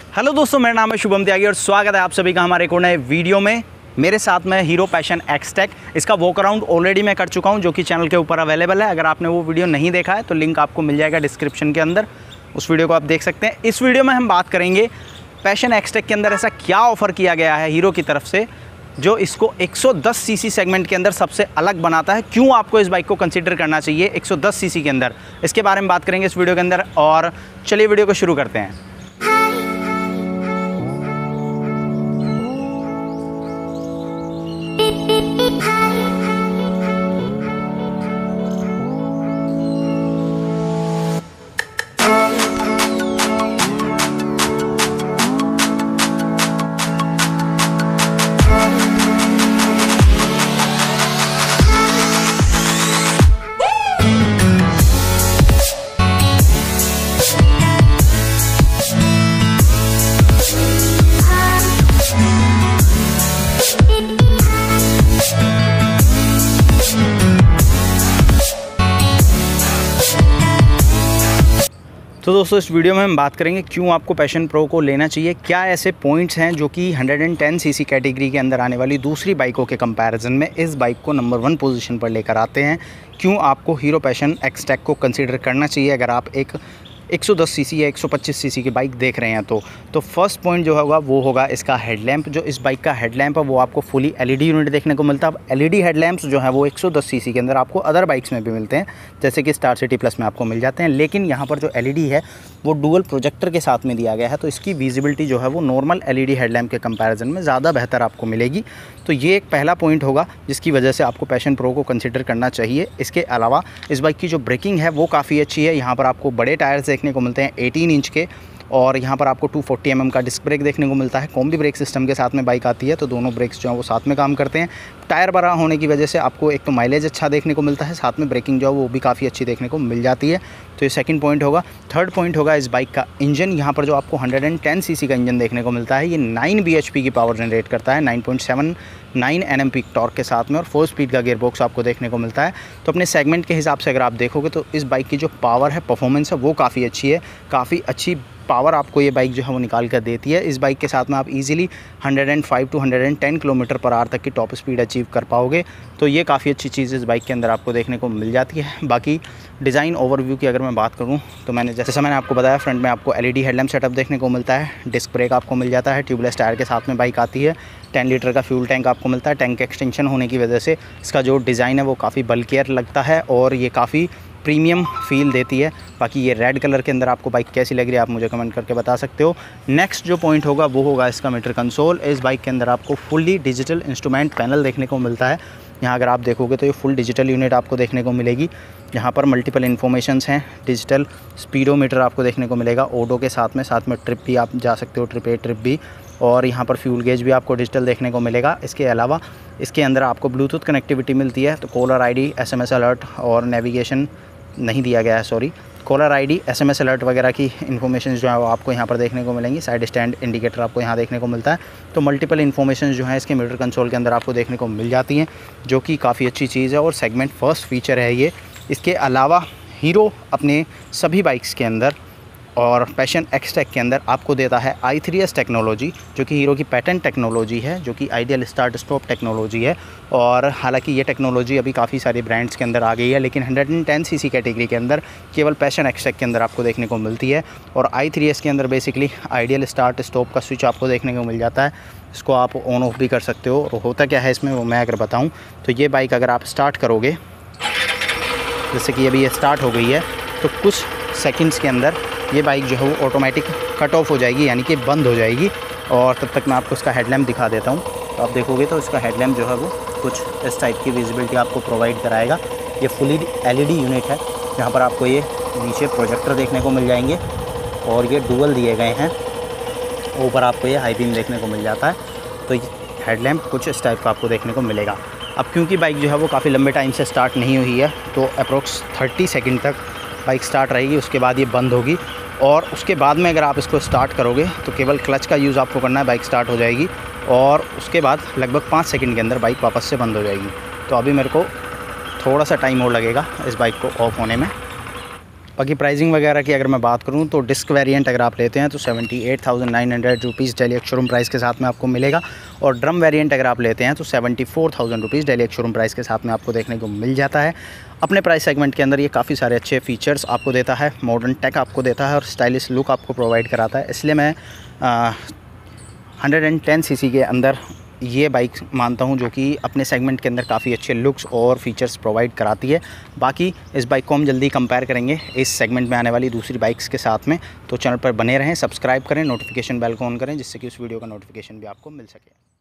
Hello दोस्तों, मेरा नाम है शुभम त्यागी और स्वागत है आप सभी का हमारे एक और नए वीडियो में। मेरे साथ में हीरो पैशन एक्सटेक, इसका वॉक अराउंड ऑलरेडी मैं कर चुका हूं जो कि चैनल के ऊपर अवेलेबल है। अगर आपने वो वीडियो नहीं देखा है तो लिंक आपको मिल जाएगा डिस्क्रिप्शन के अंदर, उस वीडियो को आप देख सकते हैं। इस वीडियो में हम बात करेंगे पैशन एक्सटेक के अंदर ऐसा क्या ऑफ़र किया गया है हीरो की तरफ से जो इसको 110 सीसी सेगमेंट के अंदर सबसे अलग बनाता है। क्यों आपको इस बाइक को कंसीडर करना चाहिए 110 सीसी के अंदर, इसके बारे में बात करेंगे इस वीडियो के अंदर। और चलिए वीडियो को शुरू करते हैं। तो दोस्तों इस वीडियो में हम बात करेंगे क्यों आपको पैशन प्रो को लेना चाहिए। क्या ऐसे पॉइंट्स हैं जो कि 110 सीसी कैटेगरी के अंदर आने वाली दूसरी बाइकों के कंपैरिजन में इस बाइक को नंबर 1 पोजीशन पर लेकर आते हैं। क्यों आपको हीरो पैशन एक्सटेक को कंसीडर करना चाहिए अगर आप एक 110 सीसी या 125 सीसी की बाइक देख रहे हैं तो फर्स्ट पॉइंट जो होगा वो होगा इसका हेडलैम्प। जो इस बाइक का हेडलैम्प है वो आपको फुली एलईडी यूनिट देखने को मिलता है। अब एलईडी हेडलैम्प्स जो है वो 110 सीसी के अंदर आपको अदर बाइक्स में भी मिलते हैं, जैसे कि स्टार सिटी प्लस में आपको मिल जाते हैं, लेकिन यहाँ पर जो एलईडी है वो डुअल प्रोजेक्टर के साथ में दिया गया है, तो इसकी विजिबिलिटी जो है वो नॉर्मल एलईडी हेडलैम्प के कंपैरिजन में ज़्यादा बेहतर आपको मिलेगी। तो ये एक पहला पॉइंट होगा जिसकी वजह से आपको पैशन प्रो को कंसिडर करना चाहिए। इसके अलावा इस बाइक की जो ब्रेकिंग है वो काफ़ी अच्छी है। यहाँ पर आपको बड़े टायर्स देखने को मिलते हैं 18 इंच के, और यहाँ पर आपको 240 mm का डिस्क ब्रेक देखने को मिलता है। कॉम्बी ब्रेक सिस्टम के साथ में बाइक आती है, तो दोनों ब्रेक्स जो हैं वो साथ में काम करते हैं। टायर बड़ा होने की वजह से आपको एक तो माइलेज अच्छा देखने को मिलता है, साथ में ब्रेकिंग जो है वो भी काफ़ी अच्छी देखने को मिल जाती है। तो ये सेकंड पॉइंट होगा। थर्ड पॉइंट होगा इस बाइक का इंजन। यहाँ पर जो आपको 110 सीसी का इंजन देखने को मिलता है, ये 9 bhp की पावर जनरेट करता है, 9.79 Nm पीक टॉर्क के साथ में, और 4 स्पीड का गियरबॉक्स आपको देखने को मिलता है। तो अपने सेगमेंट के हिसाब से अगर आप देखोगे तो इस बाइक की जो पावर है, परफॉर्मेंस है, वो काफ़ी अच्छी है। काफ़ी अच्छी पावर आपको ये बाइक जो है वो निकाल कर देती है। इस बाइक के साथ में आप इजीली 105 to 110 km/h तक की टॉप स्पीड अचीव कर पाओगे। तो ये काफ़ी अच्छी चीज़ इस बाइक के अंदर आपको देखने को मिल जाती है। बाकी डिज़ाइन ओवरव्यू की अगर मैं बात करूँ तो मैंने आपको बताया, फ्रंट में आपको एलईडी हेडलैम्प सेटअप देखने को मिलता है, डिस्क ब्रेक आपको मिल जाता है, ट्यूबलेस टायर के साथ में बाइक आती है, 10 लीटर का फ्यूल टैंक आपको मिलता है। टैंक एक्सटेंशन होने की वजह से इसका जो डिज़ाइन है वो काफ़ी बल्कियर लगता है और ये काफ़ी प्रीमियम फील देती है। बाकी ये रेड कलर के अंदर आपको बाइक कैसी लग रही है आप मुझे कमेंट करके बता सकते हो। नेक्स्ट जो पॉइंट होगा वो होगा इसका मीटर कंसोल। इस बाइक के अंदर आपको फुल्ली डिजिटल इंस्ट्रूमेंट पैनल देखने को मिलता है। यहाँ अगर आप देखोगे तो ये फुल डिजिटल यूनिट आपको देखने को मिलेगी। यहाँ पर मल्टीपल इन्फॉर्मेशंस हैं, डिजिटल स्पीडोमीटर आपको देखने को मिलेगा ओडो के साथ में ट्रिप भी आप जा सकते हो, ट्रिप A ट्रिप B, और यहाँ पर फ्यूल गेज भी आपको डिजिटल देखने को मिलेगा। इसके अलावा इसके अंदर आपको ब्लूटूथ कनेक्टिविटी मिलती है, तो कॉलर ID, SMS अलर्ट और नेविगेशन नहीं दिया गया है, sorry, caller ID, SMS alert वगैरह की इन्फॉर्मेशन जो है वो आपको यहाँ पर देखने को मिलेंगी। साइड स्टैंड इंडिकेटर आपको यहाँ देखने को मिलता है। तो मल्टीपल इन्फॉर्मेशन जो है इसके मीटर कंसोल के अंदर आपको देखने को मिल जाती हैं, जो कि काफ़ी अच्छी चीज़ है और सेगमेंट फर्स्ट फीचर है ये। इसके अलावा हीरो अपने सभी बाइक्स के अंदर और पैशन एक्सटेक के अंदर आपको देता है i3S टेक्नोलॉजी, जो कि हीरो की पैटेंट टेक्नोलॉजी है, जो कि आइडियल स्टार्ट स्टॉप टेक्नोलॉजी है। और हालांकि ये टेक्नोलॉजी अभी काफ़ी सारे ब्रांड्स के अंदर आ गई है, लेकिन 110 सीसी कैटेगरी के अंदर केवल पैशन एक्सटेक के अंदर आपको देखने को मिलती है। और i3S के अंदर बेसिकली आइडियल स्टार्ट स्टॉप का स्विच आपको देखने को मिल जाता है। इसको आप ऑन ऑफ भी कर सकते हो। और होता क्या है इसमें वो मैं अगर बताऊँ तो ये बाइक अगर आप स्टार्ट करोगे, जैसे कि अभी ये स्टार्ट हो गई है, तो कुछ सेकंड्स के अंदर ये बाइक जो है वो ऑटोमेटिक कट ऑफ हो जाएगी, यानी कि बंद हो जाएगी। और तब तक मैं आपको इसका हेडलैम्प दिखा देता हूँ। तो आप देखोगे तो इसका हेडलैम्प जो है वो कुछ इस टाइप की विजिबिलिटी आपको प्रोवाइड कराएगा। ये फुली एलईडी यूनिट है, जहाँ पर आपको ये नीचे प्रोजेक्टर देखने को मिल जाएंगे और ये डुअल दिए गए हैं। ऊपर आपको ये हाई बीम देखने को मिल जाता है। तो हेडलैम्प कुछ इस टाइप का आपको देखने को मिलेगा। अब क्योंकि बाइक जो है वो काफ़ी लंबे टाइम से स्टार्ट नहीं हुई है, तो अप्रोक्स 30 सेकंड तक बाइक स्टार्ट रहेगी, उसके बाद ये बंद होगी। और उसके बाद में अगर आप इसको स्टार्ट करोगे तो केवल क्लच का यूज़ आपको करना है, बाइक स्टार्ट हो जाएगी और उसके बाद लगभग 5 सेकंड के अंदर बाइक वापस से बंद हो जाएगी। तो अभी मेरे को थोड़ा सा टाइम और लगेगा इस बाइक को ऑफ होने में। बाकी प्राइसिंग वगैरह की अगर मैं बात करूं तो डिस्क वेरिएंट अगर आप लेते हैं तो 78,900 rupees Delhi ex showroom price के साथ में आपको मिलेगा, और ड्रम वेरिएंट अगर आप लेते हैं तो 74,000 rupees Delhi ex showroom price के साथ में आपको देखने को मिल जाता है। अपने प्राइस सेगमेंट के अंदर ये काफ़ी सारे अच्छे फीचर्स आपको देता है, मॉडर्न टेक आपको देता है और स्टाइलिश लुक आपको प्रोवाइड कराता है। इसलिए मैं 110 सीसी के अंदर ये बाइक मानता हूँ जो कि अपने सेगमेंट के अंदर काफ़ी अच्छे लुक्स और फीचर्स प्रोवाइड कराती है। बाकी इस बाइक को हम जल्दी कंपेयर करेंगे इस सेगमेंट में आने वाली दूसरी बाइक्स के साथ में, तो चैनल पर बने रहें, सब्सक्राइब करें, नोटिफिकेशन बेल को ऑन करें जिससे कि उस वीडियो का नोटिफिकेशन भी आपको मिल सके।